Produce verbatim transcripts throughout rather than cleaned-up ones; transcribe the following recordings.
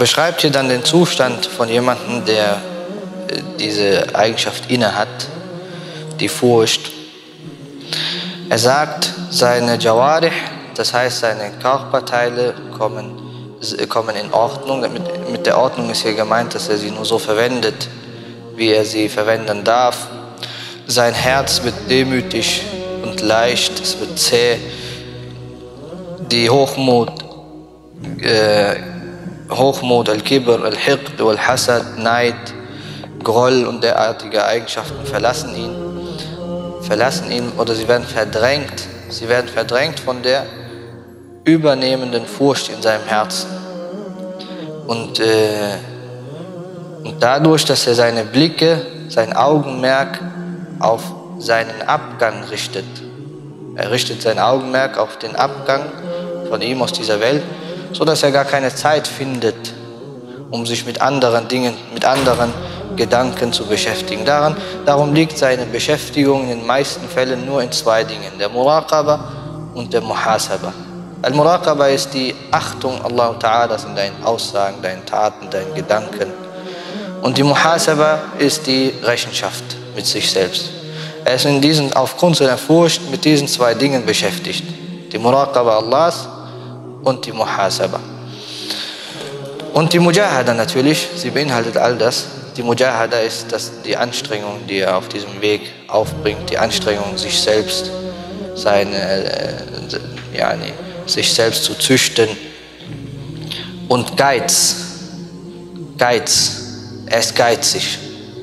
beschreibt hier dann den Zustand von jemandem, der diese Eigenschaft innehat, die Furcht. Er sagt, seine Jawarih, das heißt seine Körperteile, kommen, kommen in Ordnung. Mit, mit der Ordnung ist hier gemeint, dass er sie nur so verwendet, wie er sie verwenden darf. Sein Herz wird demütig und leicht, es wird zäh. Die Hochmut, äh, Hochmut, Al-Kibr, Al-Hiqd, Al-Hasad, Neid, Groll und derartige Eigenschaften verlassen ihn, verlassen ihn oder sie werden verdrängt. Sie werden verdrängt von der übernehmenden Furcht in seinem Herzen. Und, äh, und dadurch, dass er seine Blicke, sein Augenmerk auf seinen Abgang richtet. Er richtet sein Augenmerk auf den Abgang von ihm aus dieser Welt, so dass er gar keine Zeit findet, um sich mit anderen Dingen, mit anderen Gedanken zu beschäftigen. Daran, darum liegt seine Beschäftigung in den meisten Fällen nur in zwei Dingen, der Muraqaba und der Muhasaba. Al-Muraqaba ist die Achtung Allah Ta'ala in deinen Aussagen, deinen Taten, deinen Gedanken. Und die Muhasaba ist die Rechenschaft mit sich selbst. Er ist in diesen, aufgrund seiner Furcht mit diesen zwei Dingen beschäftigt. Die Muraqaba Allahs und die Muhasaba. Und die Mujahada natürlich, sie beinhaltet all das. Die Mujahada ist das, die Anstrengung, die er auf diesem Weg aufbringt, die Anstrengung, sich selbst, seine, äh, ja, nee, sich selbst zu züchten. Und Geiz, Geiz, er ist geizig.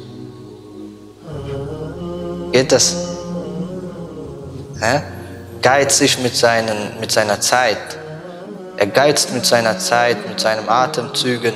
Geht das? Hä? Geizig mit, seinen, mit seiner Zeit. Er geizt mit seiner Zeit, mit seinen Atemzügen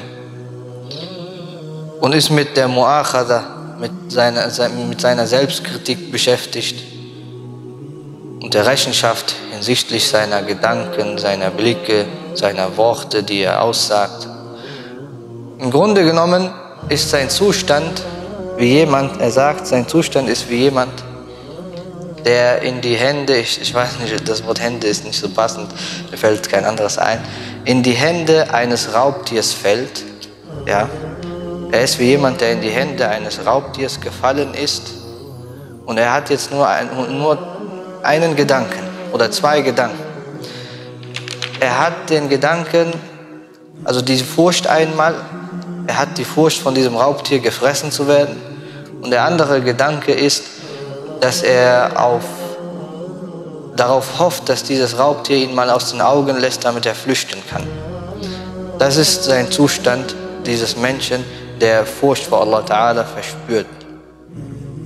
und ist mit der Mu'akhadha, mit seiner, mit seiner Selbstkritik beschäftigt und der Rechenschaft hinsichtlich seiner Gedanken, seiner Blicke, seiner Worte, die er aussagt. Im Grunde genommen ist sein Zustand wie jemand, er sagt, sein Zustand ist wie jemand, der in die Hände, ich, ich weiß nicht, das Wort Hände ist nicht so passend, mir fällt kein anderes ein, in die Hände eines Raubtiers fällt. Ja. Er ist wie jemand, der in die Hände eines Raubtiers gefallen ist und er hat jetzt nur, ein, nur einen Gedanken oder zwei Gedanken. Er hat den Gedanken, also diese Furcht einmal, er hat die Furcht von diesem Raubtier gefressen zu werden und der andere Gedanke ist, dass er auf, darauf hofft, dass dieses Raubtier ihn mal aus den Augen lässt, damit er flüchten kann. Das ist sein Zustand dieses Menschen, der Furcht vor Allah Ta'ala verspürt.